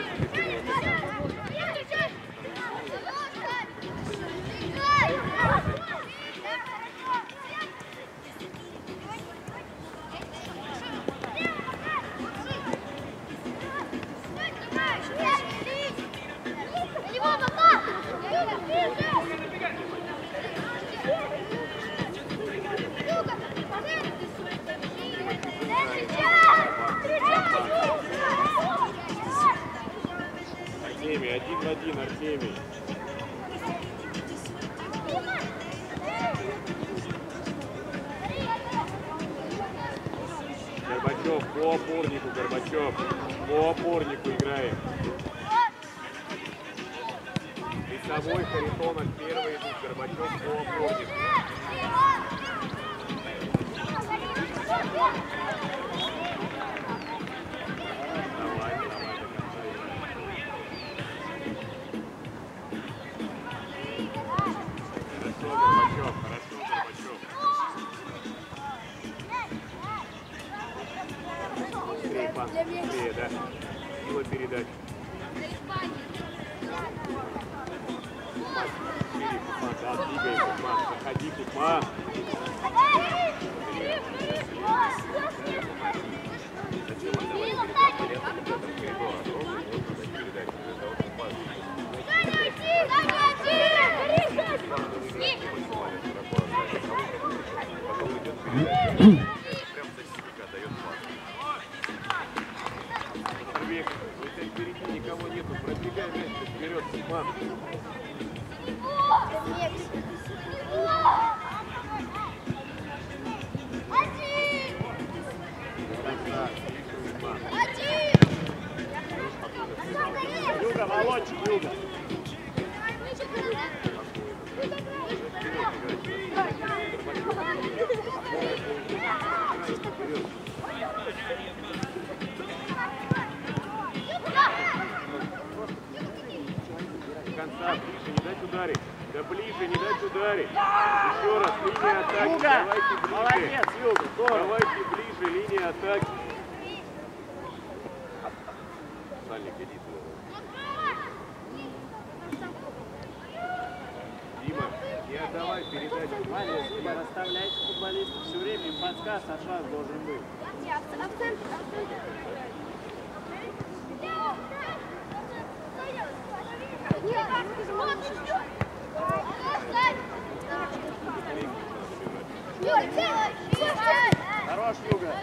Артемий, 1 в 1, Артемий. Горбачев, по опорнику, Горбачев. По опорнику играем. Весовой, Харитонов, первый идут, Горбачев, по опорнику. Быстрее, да. Сила передач. Кузьма, да, двигай, Кузьма. Заходи, Кузьма. Зачем отдавать передачу в коридор? Потом идет передача. Прям за себя дает пас. Впереди никого нету, пробегай мяч вперед, Кузьма. Юга, Володчик, Юга. Конца, ближе, не дать ударить. Да ближе, не дать ударить. Еще раз, линия атаки. Юга. Давайте ближе. Молодец, Юга, здорово. Давайте ближе, линия атаки. Сальник, иди туда. Дима, не отдавай передачу. Ваня, Дима, расставляйте футболистов все время, им подсказ от вас должен быть. Хорош, Юга.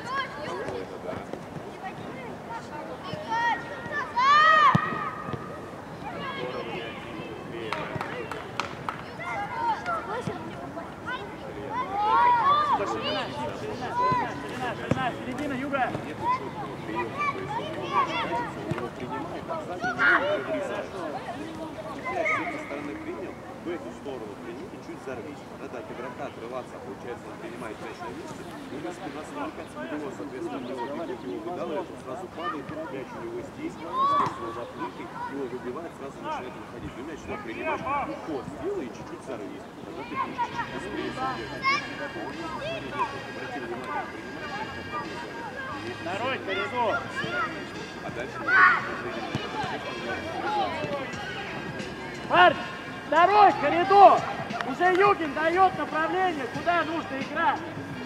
Ширина, середина, Юга. В эту сторону прими и чуть взорвись. Надо от игрока отрываться, получается, он принимает мяч на месте, и у нас спина смаркается, у него, соответственно, его выдавливает, он сразу падает, мяч у него здесь, естественно, заплытый, его выбивает, сразу начинает выходить. Вы мяч сюда принимаешь, уход сделай и чуть-чуть взорвись. Тогда ты будешь чуть-чуть быстрее сидеть. Обрати внимание, принимаешь мяч, как побежали. Второй коридор. А дальше Парни, второй коридор. Уже Югин дает направление, куда нужно играть.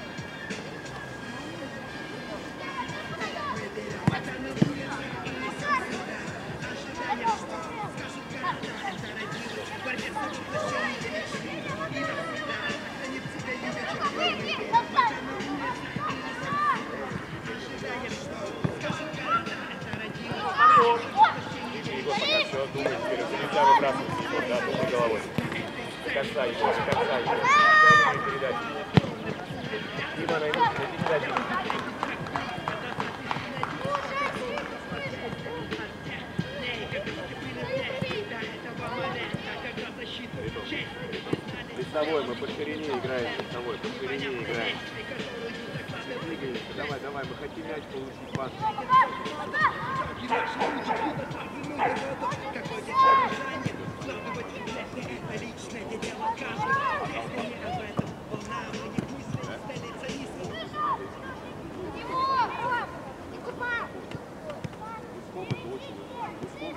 Все, думай, теперь нельзя выбрасывать его, да, думай головой. До конца его, до конца его. Передачи. Дима, найди передачи. Весовой, мы по ширине играем, весовой, по ширине играем. Двигаемся, давай, давай, мы хотим мяч получить, пас. Гуском это очень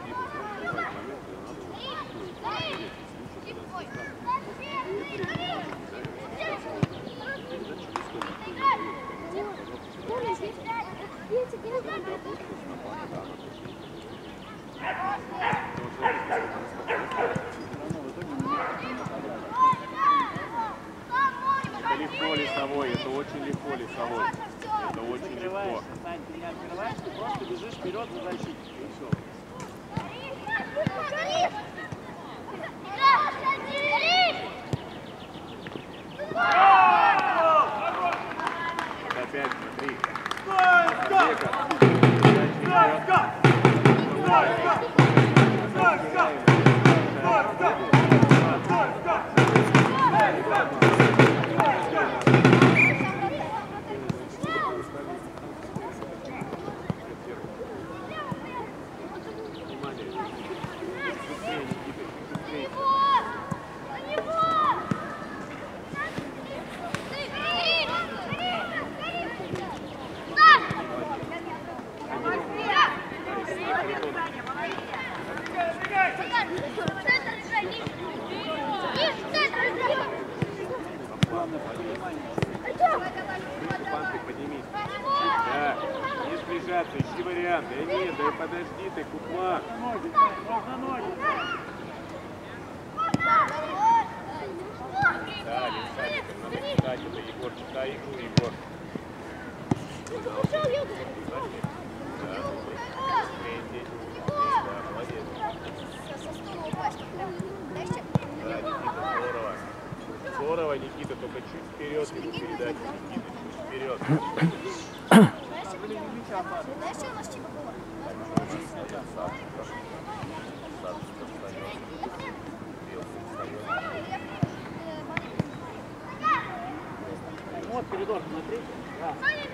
плюсовой. Это очень легко. Открываешься, Сань, ты не открываешься, просто бежишь вперед за защиту. И все. Опять смотри. Ищи вариант. Да нет, да подожди ты, кукла. Можно ноги. Да, Левсадик, надо читать это, Егор, читай игру, Егор. Здорово, Никита, только чуть вперед ему передать, Никита, чуть вперед. Знаешь, что у нас типа было? Вот коридор, смотри. Да.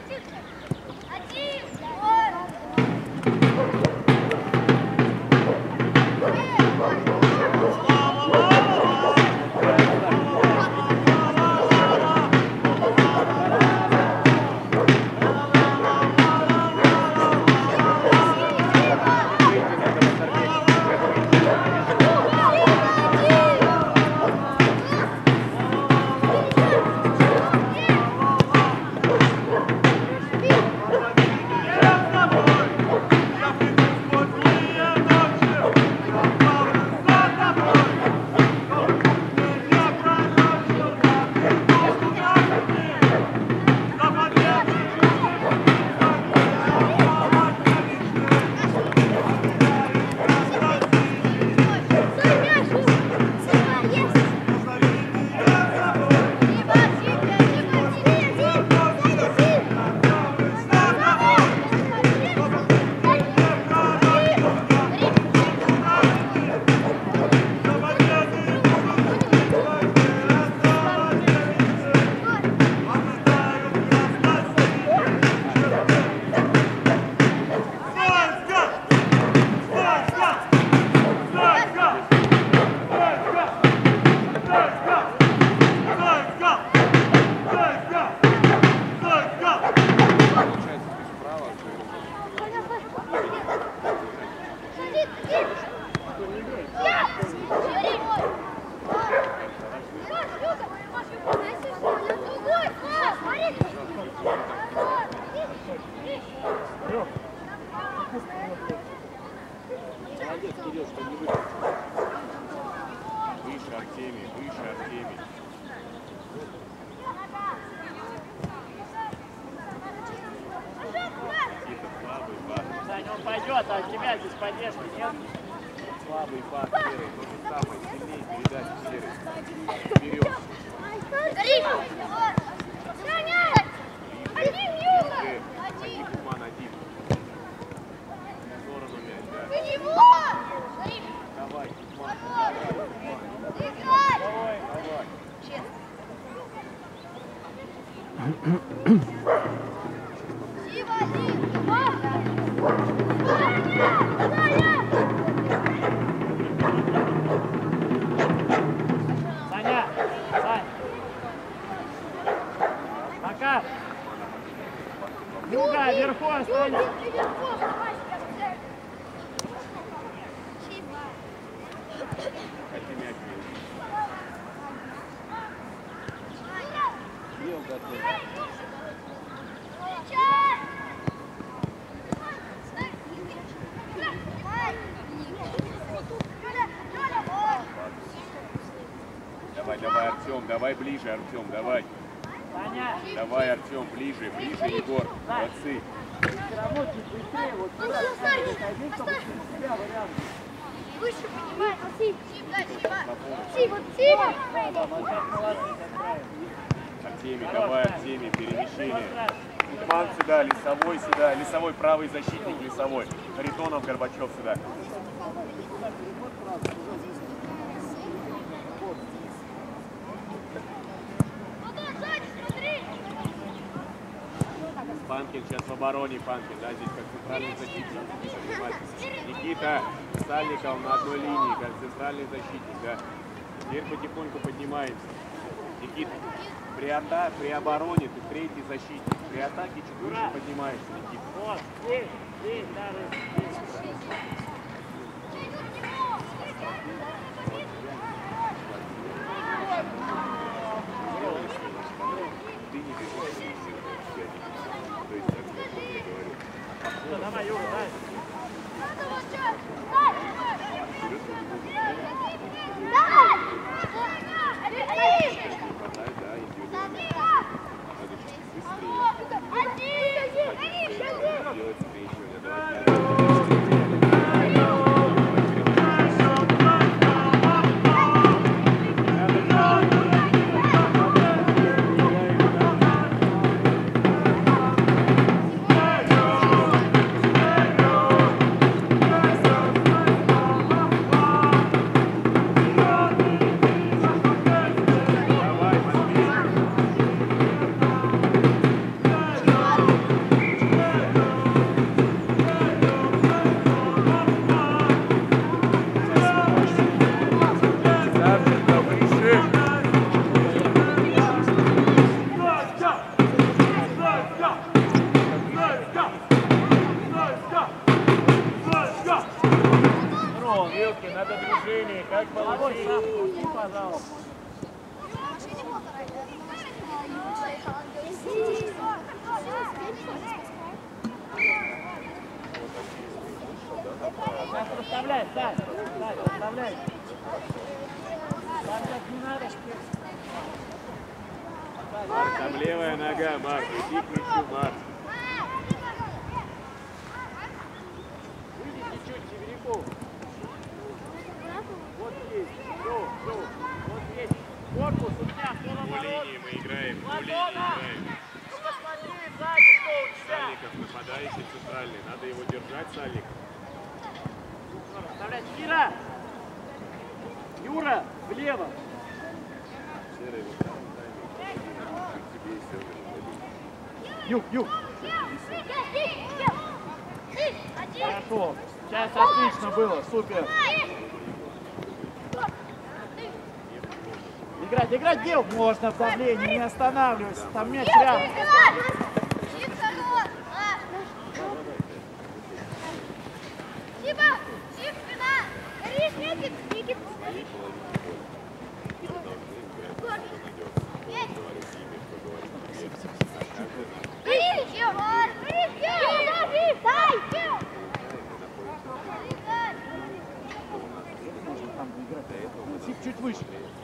Молодец, Кирилл, что не выключил. Выше, Артемий, выше, Артемий. Никита, слабый пас. Сань, он пойдет, а от тебя здесь поддержки нет. Слабый пас, Серый, то же самое, сильнее передачи, Серый. Вперед. Один, Кузьман, один. В сторону мяч, да? Давай, Кузьман. Давай, давай. Саня, Сань. Макар. Юга, вверху останься. Хотим мяч. Давай, давай, Артем, давай ближе, Артем, давай. Давай, Артем, ближе, ближе, Егор. Молодцы. Все равно чуть быстрее, вот сюда. Заходи, чтобы через себя вариант. Выше поднимай, вот Сима. Артемий, давай, Артемий, перемещение. Иван сюда, лесовой правый защитник, лесовой. Харитонов, Горбачев сюда. Панкин сейчас в обороне, Панкин, да, здесь как центральный защитник. Никита Сальников на одной линии, как центральный защитник, да. Теперь потихоньку поднимаемся. Никита, при обороне ты третий защитник, при атаке чуть выше поднимаешься, Никита. Вот, здесь, да, Ты не бежишь, то есть, как я говорю. давай, Юра, дай. Надо движение, как получить? Пусти, пожалуйста. Сейчас расставляй, Сань, расставляй. Там так не надо, Марк, там левая нога, Марк, иди к мячу, Марк. выйди чуть-чуть, Северяков. Вот здесь, все, вот здесь. Корпус у меня, все По линии мы играем, по линии Ладона! играем. Ну посмотри, сзади, что у тебя. Сальников нападающий центральный, надо его держать, Сальников. Оставлять Кира! Юра, влево! Серый, вот там, к тебе и все. Юг! Хорошо, сейчас отлично было, супер! Играть, дел! Можно в давлении, не останавливайся, там мяч рядом. Чуть выше.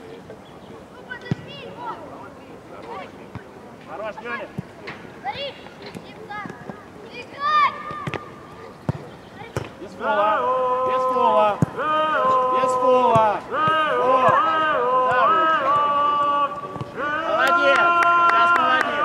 Хорош, Галя. Без фола. Без фола. Молодец. Сейчас молодец.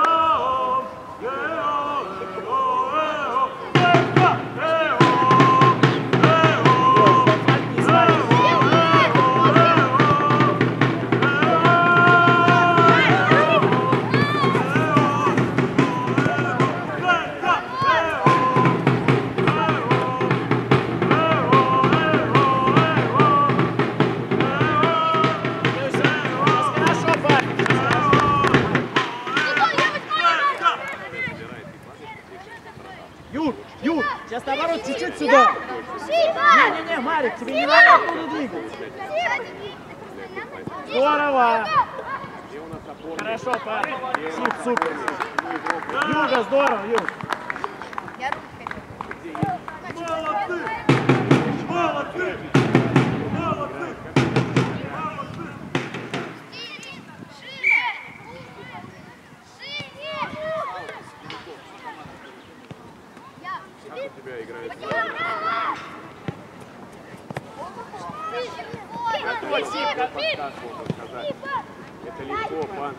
Юр, сейчас наоборот чуть-чуть сюда. Не, Марик, тебе не надо оттуда двигаться. Здорово. Хорошо, парень. Супер. Юга, здорово, Юг. Молодцы! тобой, Симка. Это легко, пан.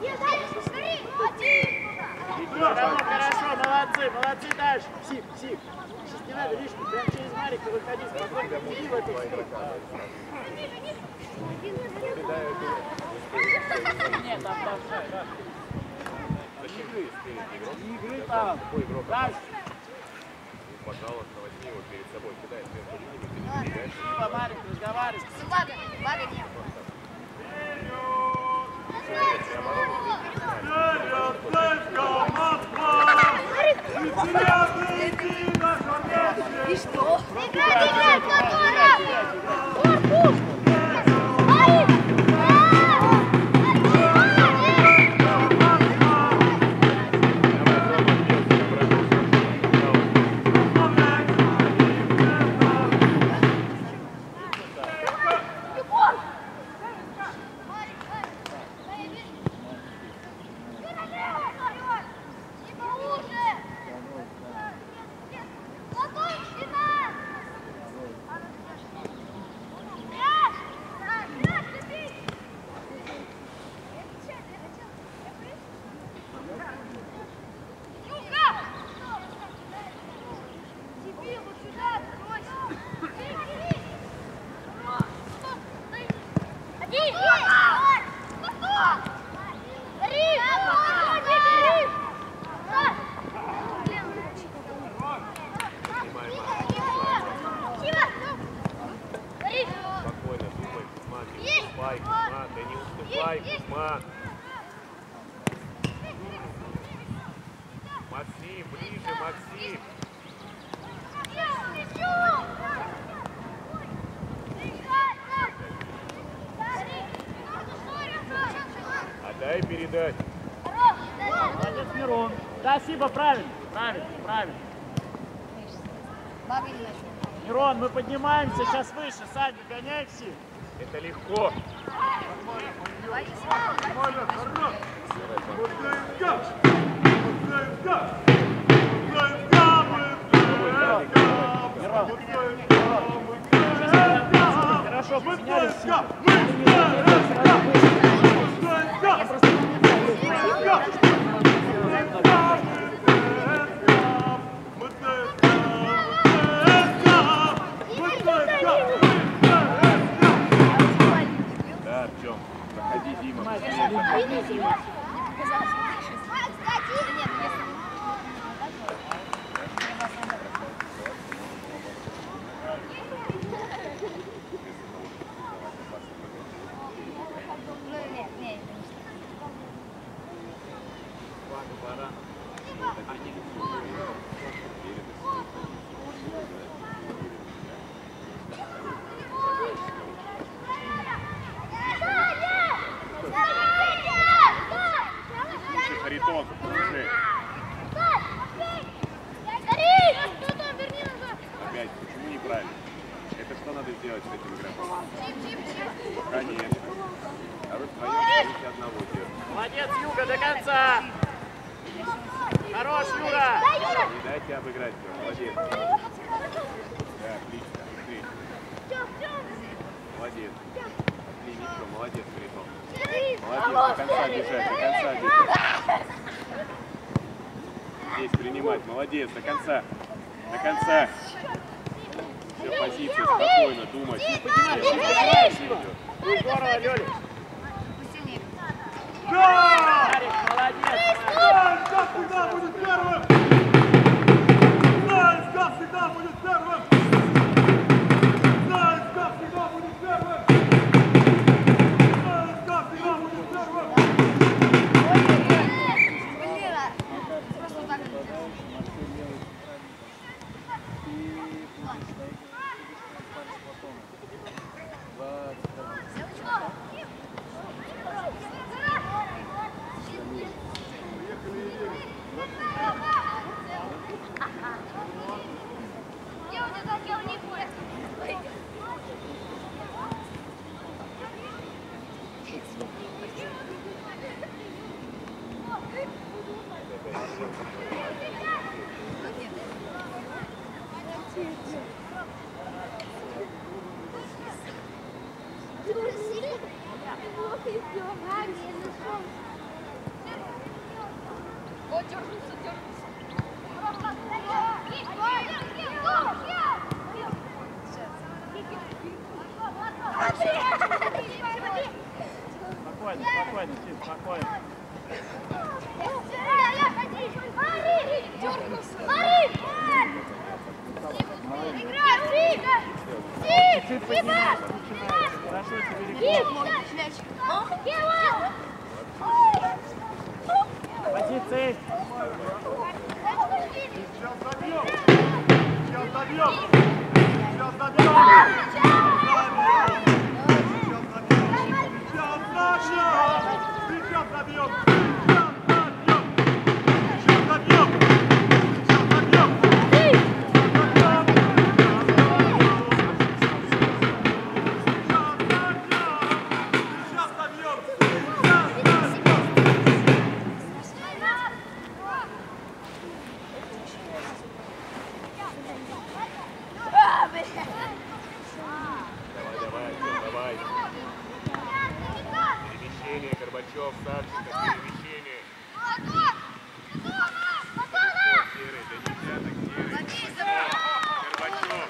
Хорошо, молодцы дальше. Сим. Сейчас не надо лишнего, прям через Марика выходи спокойно. Иди в эту сторону. Нет, там шай, да. Игры там. Дальше. Пожалуйста, возьми его перед собой, кидай между ними, перед Спасибо, Марик, разговаривай. Бага нет. И что? Максим, ближе, Максим. Отдай передать. Молодец, Мирон. Спасибо, правильно. Мирон, мы поднимаемся, сейчас выше. Сань, догоняй всех. Это легко. Хорошо, поменялись. Да, Артем, проходи, Дима. Харитон, слушай. Опять, почему неправильно? Это что надо сделать с этим игроком? Конечно. А вы вдвоем делаете одного делать. Молодец, Юга, до конца. Хорош, Юра. Не дайте обыграть его. Молодец. Да, отлично. Быстрее. Молодец. Ничего, молодец, Харитон. Молодец, до конца бежать, до конца бежать. Здесь принимать, молодец, до конца. До конца. Все, позиция, спокойно, думать. Здорово, Лёля. Да! Марик, молодец. Как всегда будет первым! Знаешь, как всегда будет первым! Знаешь, как всегда будет первым! Знаешь, как всегда будет первым! Вот, дернулся, дернулся. Спокойно, спокойно, Тим, спокойно. Чуть-чуть поднимайся, начинается. Хорошо тебе легко. Позиции. Сейчас забьем! Сейчас забьем! Сейчас забьем! Сейчас забьем! Давай. Перемещение, Горбачев, Савченко, перемещение. Серый, для десяток, Серый. Горбачев.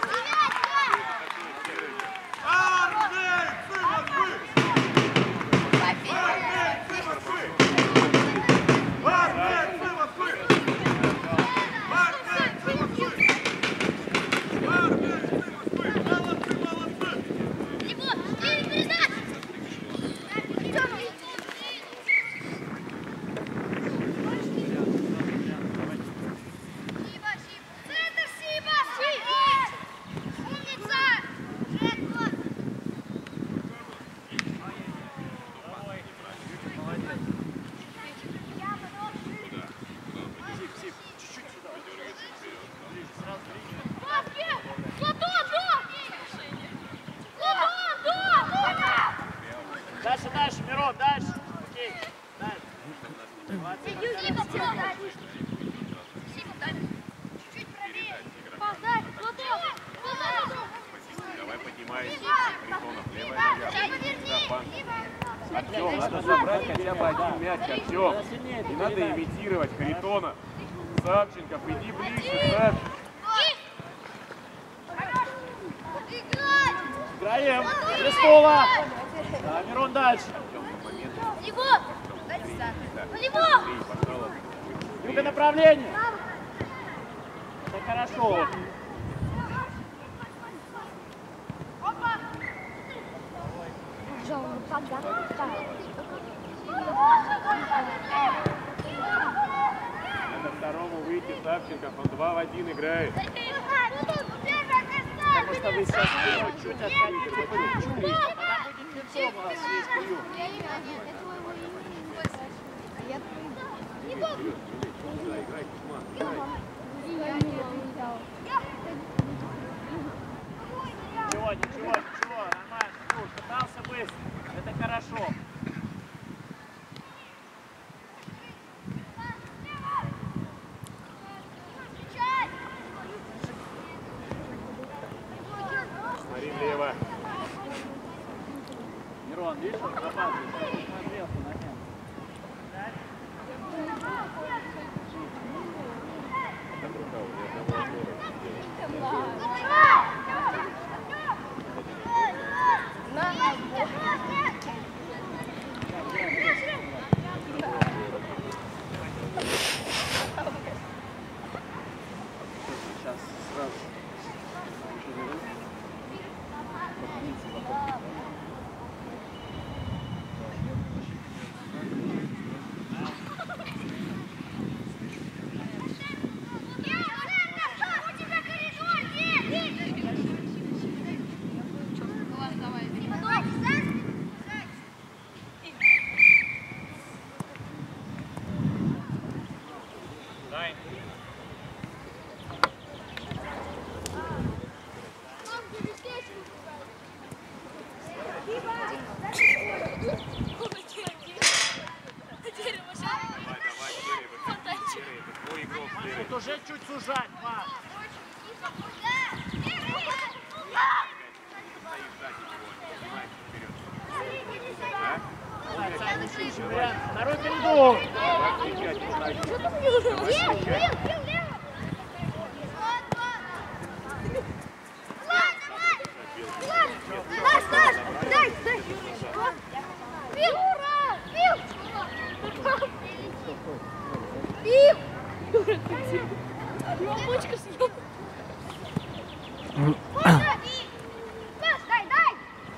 Дальше, дальше, Мирон, дальше. Окей, дальше. Молодцы. Давай поднимайся. Харитонов, левая нога. Артем, надо забрать хотя бы один мяч, Артем. Не надо имитировать Харитона. Савченков, иди ближе, Савченков. Играем. Крестова. Да, Мирон дальше. Юга направление. Это хорошо. Надо второму выйти, Савченков, он 2 в 1 играет. Потому что вы сейчас чуть-чуть отходите по чуть-чуть. Она будет лицом у вас весь прием. Ничего, нормально. Ну, пытался быстро. Это хорошо. Смотри влево. Мирон, видишь, он запасывает. Смотрелся на нем. Сейчас сразу. Второй передух. Дай! Пил! Его почка съел. Дай!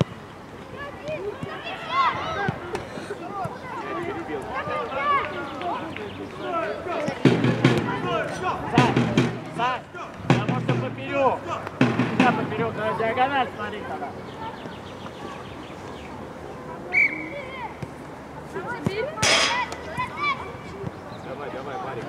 Сань, потому что поперек. Нельзя поперек, на диагональ смотри тогда. Давай, Марик,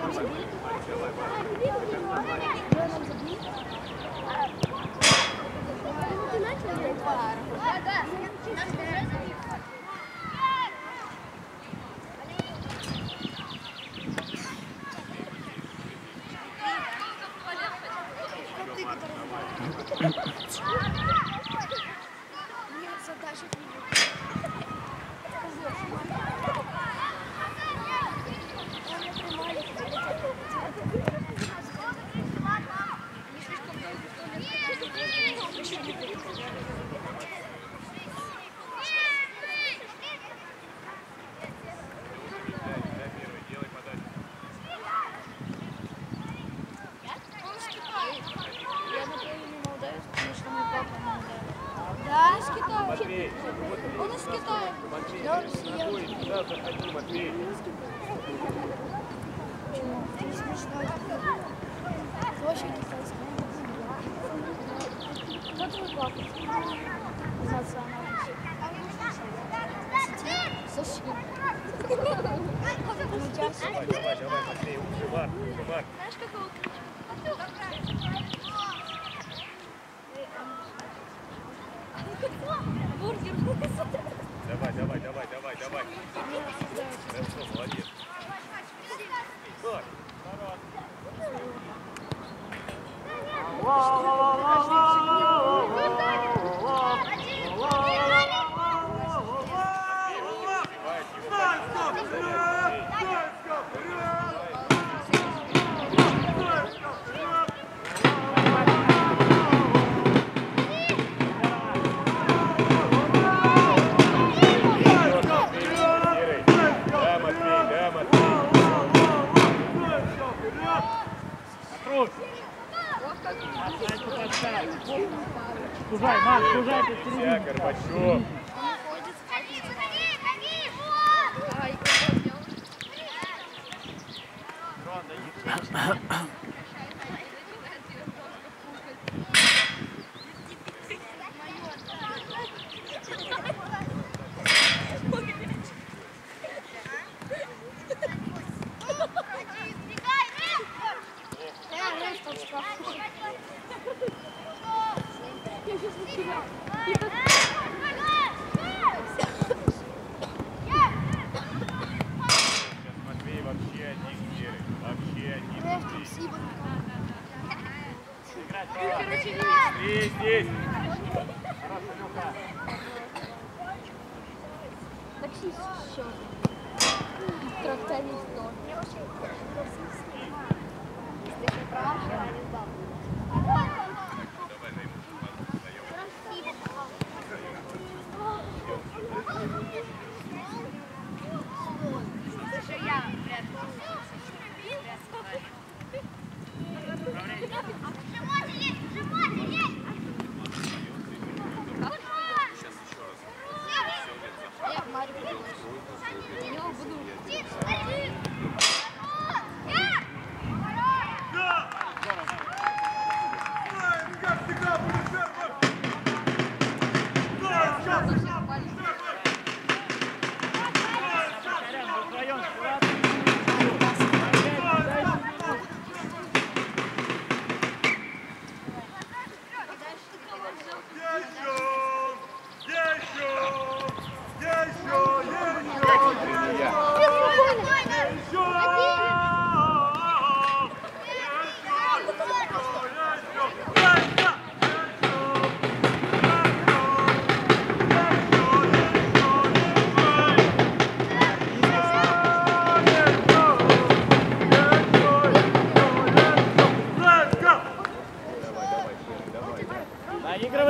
Матвей, Он из Китая. Да, он съел. сюда заходи, Матвей. Не смешно. Очень китайский. Кто твой папа? Национальный. Сосед. Давай, Матвей, Марк. Знаешь, какого? Бургер. Давай. Хорошо, молодец. Стой. Скужай, Марк, скужай, ты Я, Горбачев. Матвей вообще один герой. Здесь. Таксист еще. Тракторист тоже. Если еще права вчера не сдал. Слушай, я вряд ли. Я в Марию приглашу. Я него буду.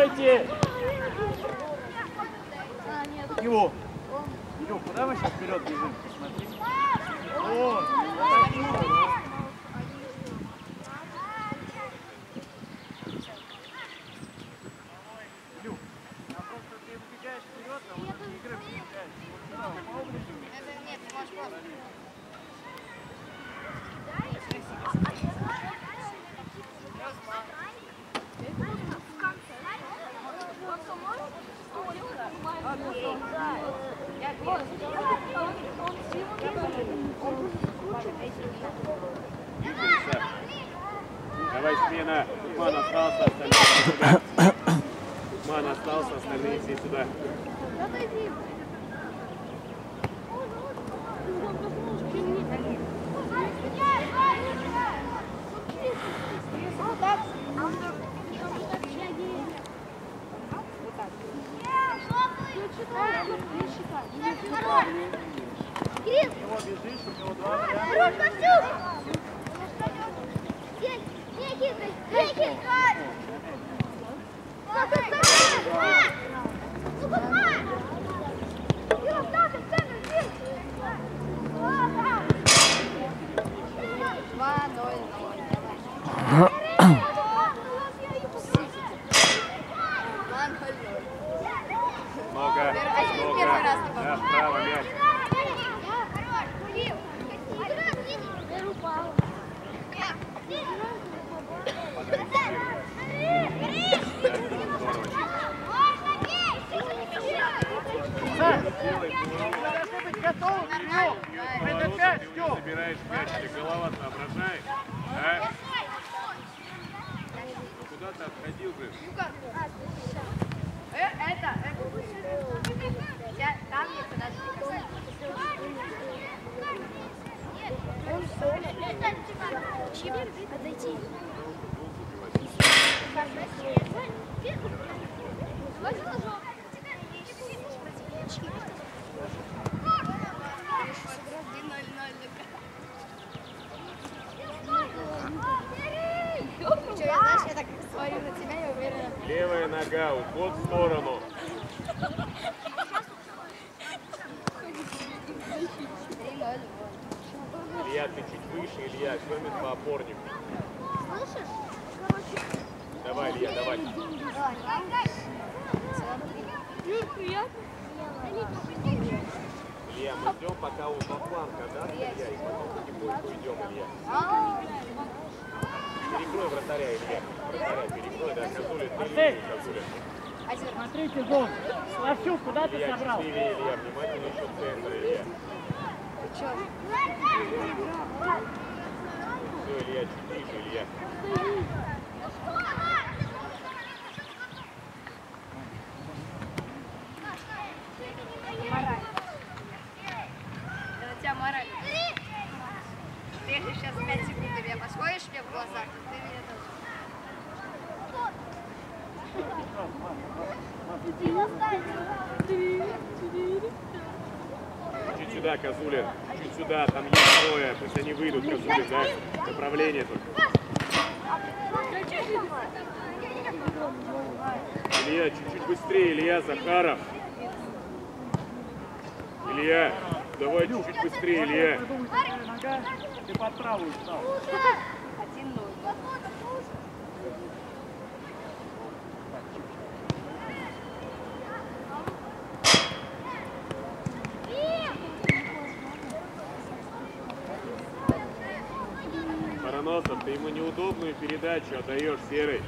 Стойте! Его! Илюх, куда мы сейчас вперед бежим? Посмотри. О, Илюх, нам просто ты убегаешь вперед, а вот этой игры включаешь. Нет, ты можешь просто. Давай смена. Кузьман остался, остальные сюда. Кузьман остался, остальные все сюда. Его бежишь, у него 2 варианта. Много. Да, вправо мяч. Должны быть готовы к нему. Это 5, Стёп. Собираешь мяч, тебе голова соображает. А? Куда ты отходил, блин? Там не подожди. Подойти. Я так смотрю на тебя, я уверена. Левая нога, уход в сторону. Илья, ты чуть выше, Илья, кроме по опорнику. Слышишь? Давай, Илья, давай. Илья, мы ждем, пока он по флангу даст, Илья, и потом потихоньку идем, Илья. Перекрой вратаря, Илья. Вратаря перекрой, да, Козулин, ты левее, Козулин. Смотрите, зон. Слащук, куда ты Илья, собрал? чуть левее, Илья, внимательно еще центр, Илья. Все, Илья, чуть ниже, Илья. Это тебя мораль. Ты если сейчас 5 секунд ты меня посмотришь мне в глаза, то ты меня тоже. Чуть сюда, Козулин. Чуть сюда, там есть трое. Пусть они выйдут, Козулин, да? Направление только. Илья, чуть-чуть быстрее, Илья, Захаров. Илья, давай чуть-чуть быстрее, Илья. Нога, ты под правую встал. 1-0. Бараносов, ты ему неудобную передачу отдаешь, Серый.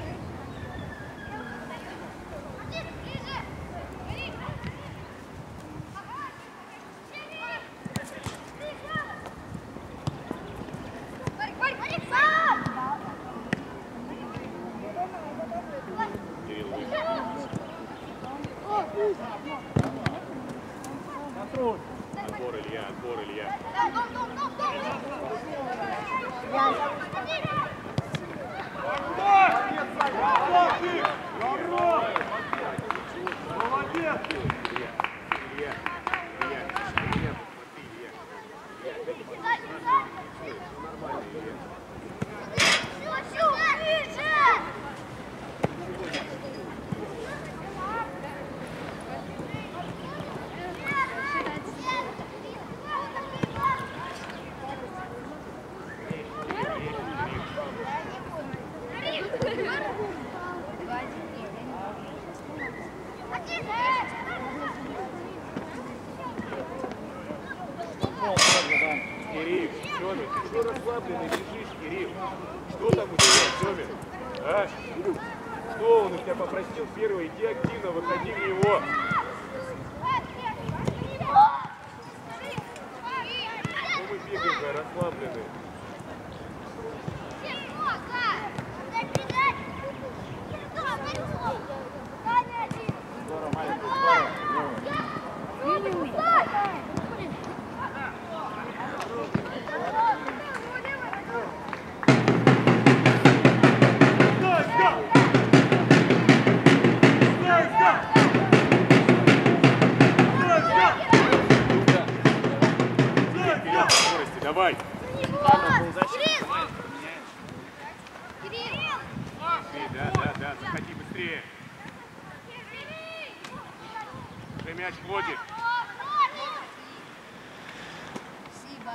Кирилл, выше. Контроль. Отбор, Илья, отбор, Илья. Молодец! Илья, Илья, Илья, Илья, посмотри, Илья. Илья, опять посмотри. Все нормально, Илья. Кирилл, Семин, ты что расслабленный бежишь, Кирилл? Что там у тебя, Семин? А? Что он у тебя попросил первый? Иди активно, выходи в него. Что вы бегаете, расслабленные? Давай! Да, заходи быстрее. Уже мяч ходит. Спасибо.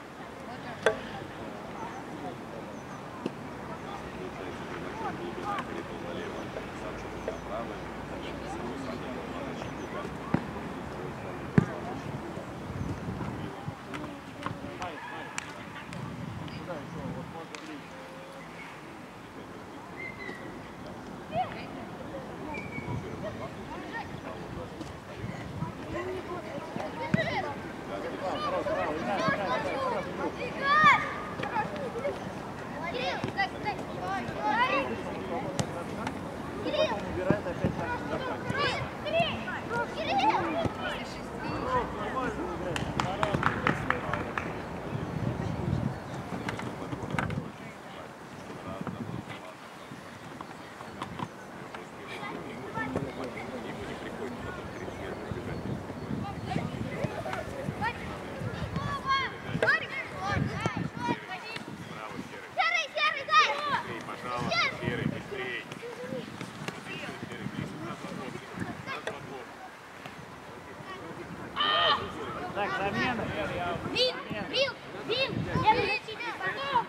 Так, замена. Бил! Я на тебя потом!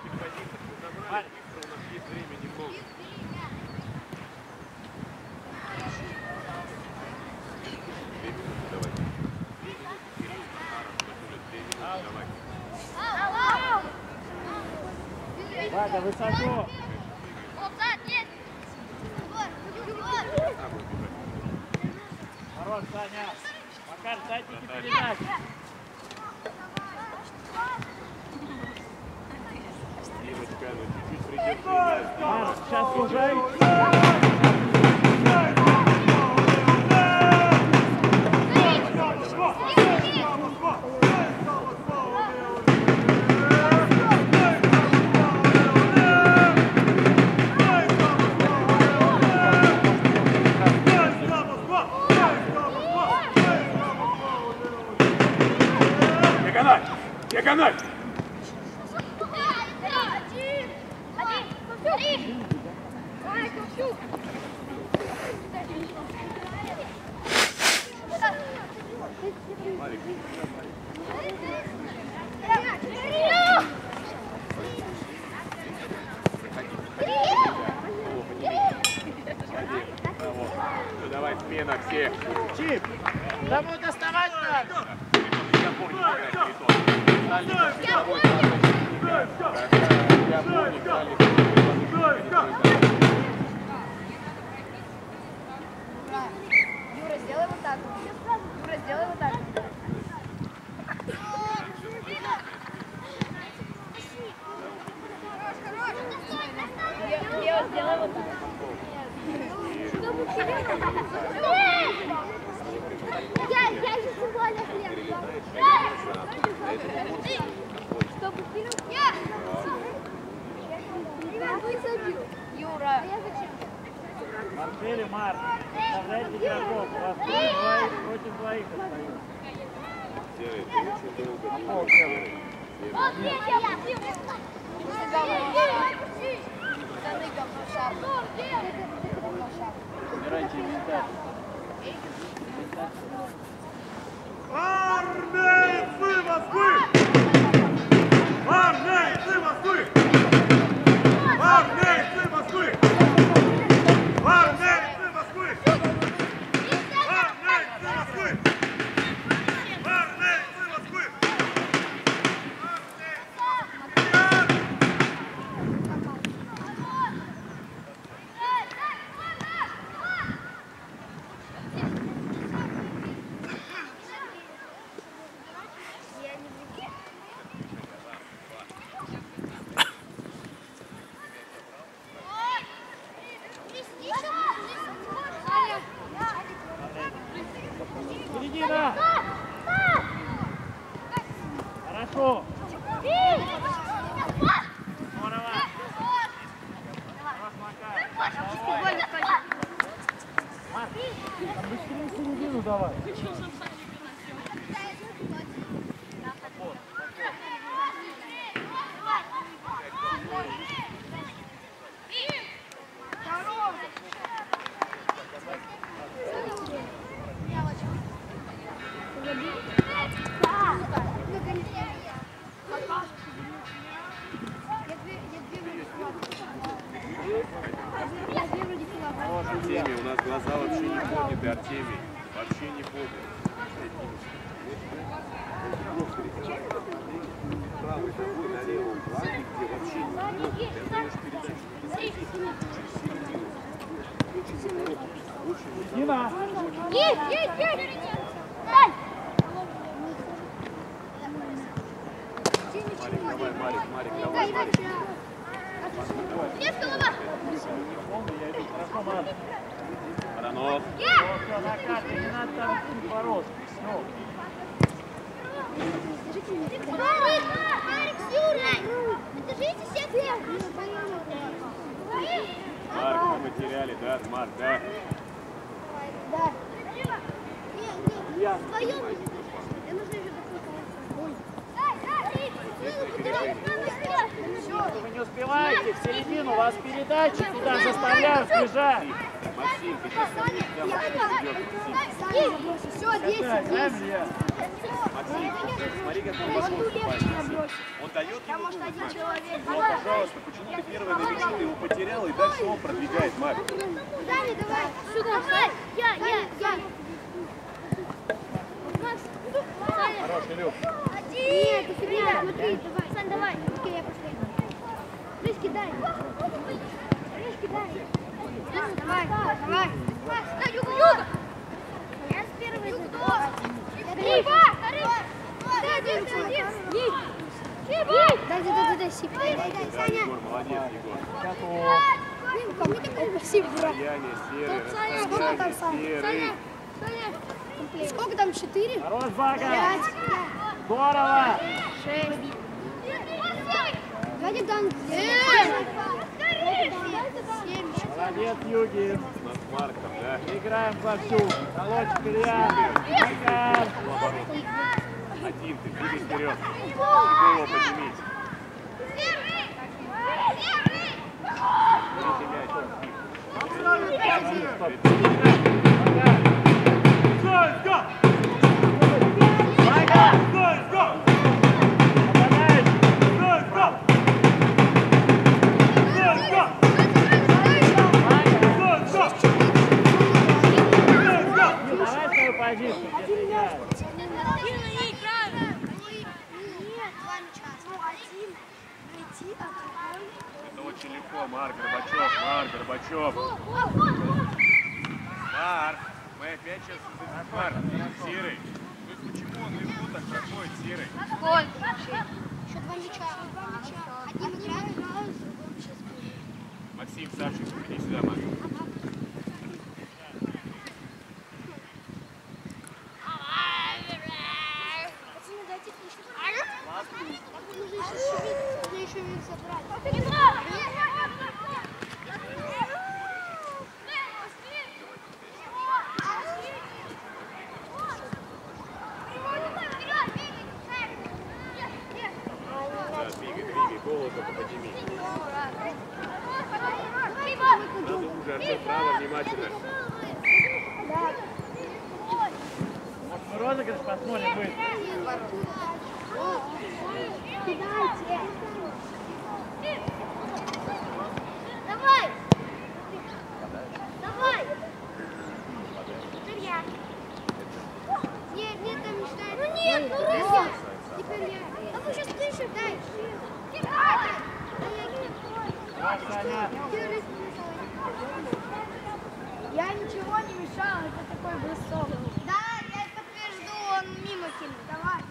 Ваня, высоко. Хорош, Саня. Макар, дайте передачу. Марк, сейчас уже. Диагональ! Давай, смена всех. Чип, кому доставать надо? Юра, сделай вот так. Юра, сделай вот так. Лео, сделай вот так. Я же футбольный хлеб. Чтобы фильм... Юра. А я зачем? Марсель и Марк, оставляйте игроков. У вас двоих против двоих остается. Убирайте инвентарь. Армейцы Москвы! Армейцы Москвы! Армейцы Москвы! Армейцы Москвы! середина. Хорошо. Здорово. Марк, быстрее середину давай. Артемий, у нас глаза вообще не подняты, Артемий. Вообще не подняты. Правый ногой на левом фланге, где вообще не подняты. Ты отдаешь передачу. Дина. Марик, давай, Марик. Баранов. Все, на карте, не надо там бороться. Все. Марик с Юрой! Держите всех вверх! Марк, мы потеряли, да, Марк, да? Да. Нет, вдвоем. Я нужно еще Вы не успеваете в середину, вас передачи туда заставляют бежать. Максим, ты сейчас все, 10. Максим, смотри, как он вошел выступает. Он дает ему Может, один человек. но, пожалуйста, почему ты первый на мяче, ты его потерял, и дальше он продвигает, Марк. Дали, давай. Сюда, давай. Я. Хороший, Илюх. Нет, это фигня. Смотри, давай. Сань, давай. Окей, я последний. Рысь, кидай. Давай. Да, Юга. Я с первой. Да, сип. Саня. Егор, молодец, Егор. Кому такой спасибо, брат? Расстояние, серый, Сколько там, расстояние, серый. Сколько там? 4? Хорош, Бага. 5. Здорово. 6. Давайте там. 7. Молодец, Югин. У нас Марком, да? Играем вовсю. Колочек, Илья. Макар. Один, ты двигай вперед. Голову поднимись. Это очень легко, Марк Горбачев. Марк, мы опять сейчас... Марк, Серый. То есть почему он легко так проходит, Серый? Еще 2 мяча. Одним играют, другим сейчас будет. Максим, Сашечка, иди сюда, Марк. Пацаны, дайте книжку. Нужно еще их забрать. Да, двигай, голову только подними. Надо уже, Артем, право, внимательно. Может, мы розыгрыш посмотрим быстро? Кидайте. Давай. Теперь я. Нет, там не считается. Ну нет, Рыся. Теперь я. А вы сейчас слышите? Дай. Давай, Саня. Я ничего не мешала, это такой бросок. Да, я подтвержду, он мимо кинул. Давай.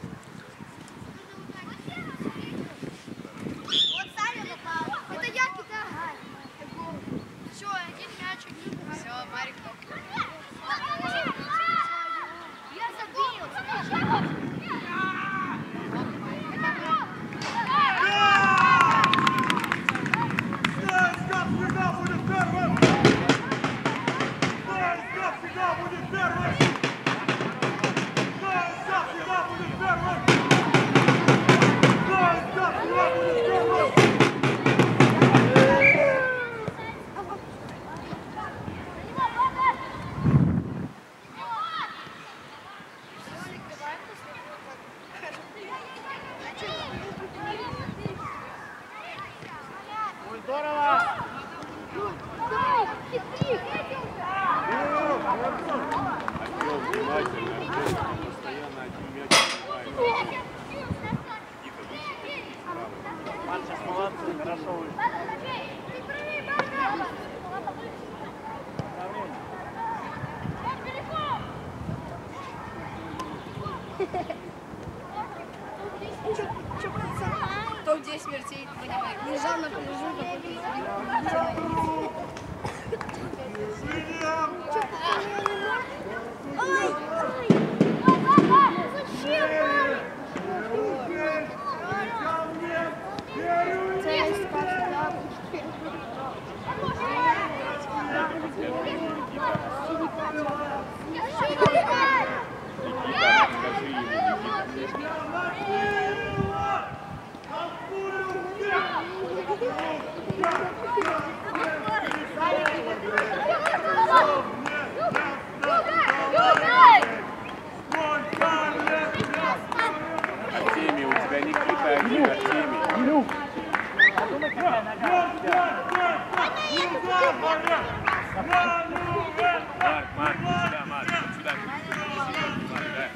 Вот Саня попал. Это я кидаю. Все, один мячик. Все, Марик топ. Я забил. Ой, здорово! Артем, внимательно, Артем, постоянно один мяч забивает. Никита, выше поднимись вправо. Марша, молодцы, хорошо вышли. Топ-10 смертей, понимаешь? Лежал на пляжу. Ой! Артемий, у тебя Никита один, Артемий. Подумай, какая нога. Марк, сюда, Марк, сюда. Марк, да.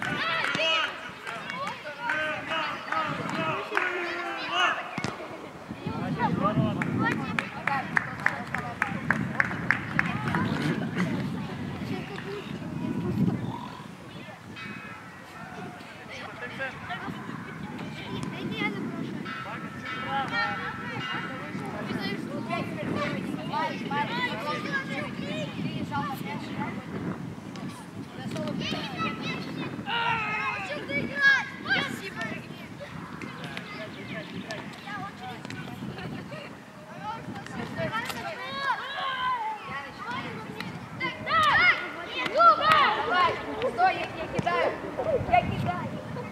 Стой, я кидаю. Я кидаю.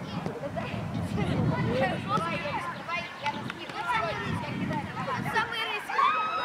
Самый риск.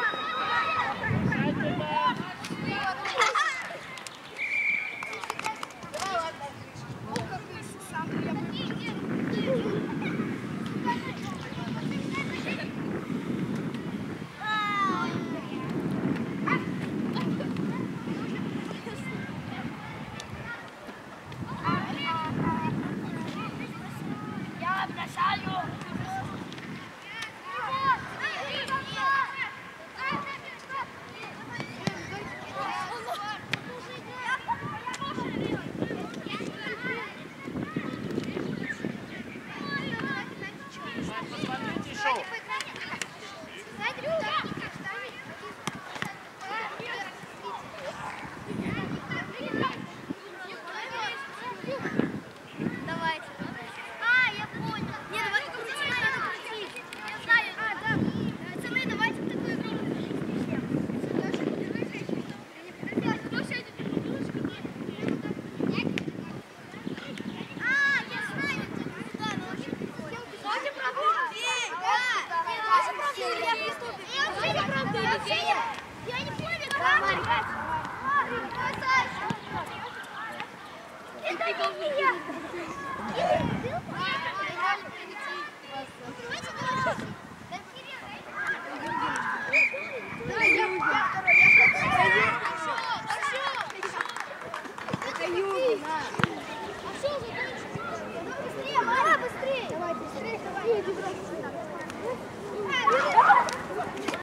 Я бросаю. Посмотрите шоу. Давайте. А, я понял. Не, давайте крутить, надо крутить. Я знаю. А, да. Пацаны, давайте в такую игру. А, я знаю. Давайте пробуем. Да. Давайте пробуем. Я приступим. Я не понял. Это не я. Быстрее, Мара, быстрее! Давай, быстрее, давай.